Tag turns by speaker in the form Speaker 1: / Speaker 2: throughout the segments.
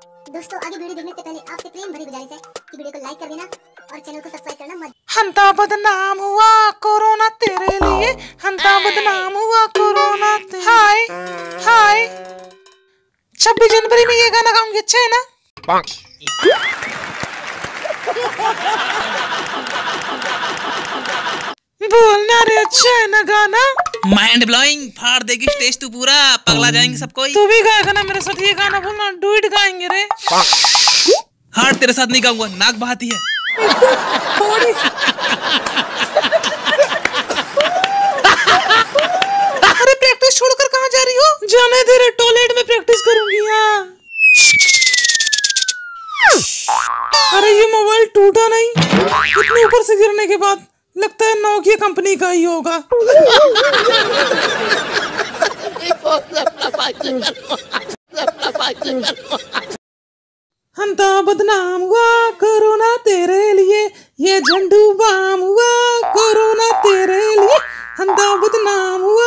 Speaker 1: दोस्तों आगे वीडियो देखने से पहले आपसे प्रेम भरी गुजारिश है कि वीडियो को लाइक कर देना और चैनल को सब्सक्राइब करना मत।
Speaker 2: हंता बदनाम हुआ कोरोना तेरे लिए, हंता बदनाम हुआ कोरोना तेरे। हाय हाय 26 जनवरी में ये गाना गाऊंगी, अच्छा है ना? बोलना रे, अच्छा है ना गाना?
Speaker 3: माइंड ब्लोइंग, फाड़ देगी स्टेज तू पूरा, पगला जाएंगे सब कोई।
Speaker 2: तू भी गाएगा ना मेरे साथ ये गाना? बोलना, डुइट गाएंगे रे।
Speaker 3: हार्ट तेरे साथ नहीं गाऊंगा, नाक बहाती है।
Speaker 2: अरे प्रैक्टिस छोड़कर कहाँ जा रही हो? जाने दे रे, टॉयलेट में प्रैक्टिस करूंगी। हाँ अरे ये मोबाइल टूटा नहीं, इतने ऊपर से गिरने के बाद लगता है नोकिया कंपनी का ही होगा। हंता बदनाम हुआ कोरोना तेरे लिए, ये झंडू बाम हुआ कोरोना तेरे लिए, हंता बदनाम हुआ।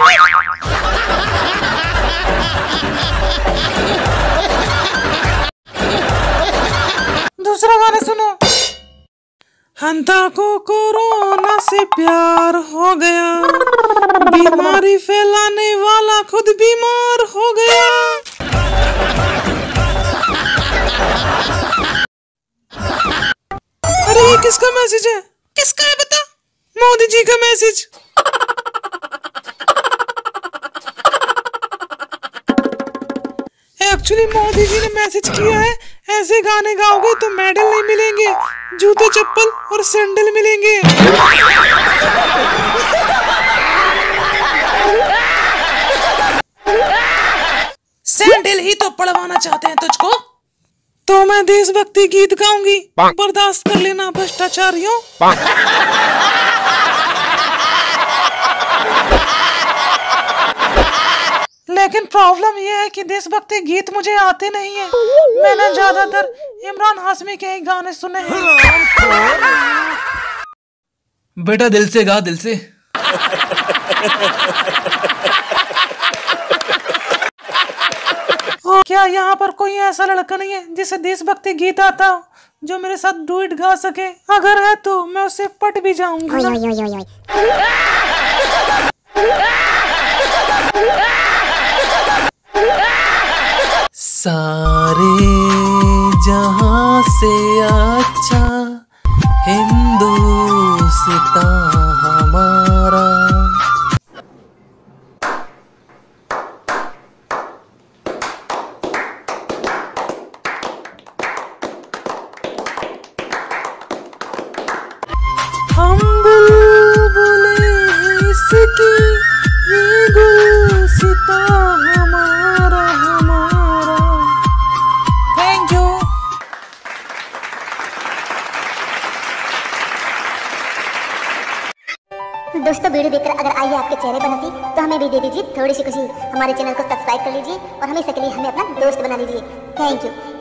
Speaker 2: दूसरा गाना सुनो। हंता को कोरोना से प्यार हो गया, बीमारी फैलाने वाला खुद बीमार हो गया। अरे ये किसका मैसेज है? किसका है बता? मोदी जी का मैसेज। एक्चुअली मोदी जी ने मैसेज किया है, ऐसे गाने गाओगे तो मेडल नहीं मिलेंगे, जूते चप्पल और सैंडल मिलेंगे। सैंडल ही तो पढ़वाना चाहते हैं तुझको, तो मैं देशभक्ति गीत गाऊंगी, बर्दाश्त कर लेना भ्रष्टाचारियों। लेकिन प्रॉब्लम यह है कि देशभक्ति गीत मुझे आते नहीं है, मैंने ज्यादातर इमरान हाशमी के ही गाने सुने हैं।
Speaker 3: बेटा दिल से गा, दिल से।
Speaker 2: क्या यहाँ पर कोई ऐसा लड़का नहीं है जिसे देशभक्ति गीत आता हो, जो मेरे साथ डुइट गा सके? अगर है तो मैं उससे पट भी जाऊंगा।
Speaker 3: सारे जहां से अच्छा हिंदुस्तान हमारा।
Speaker 2: हम बुलबुलें इसकी, ये गुलसिता हमारा हमारा। Thank you.
Speaker 1: दोस्तों वीडियो देखकर अगर आई है आपके चेहरे पर हंसी तो हमें भी दे दीजिए थोड़ी सी खुशी। हमारे चैनल को सब्सक्राइब कर लीजिए और हमेशा के लिए हमें अपना दोस्त बना लीजिए। Thank you.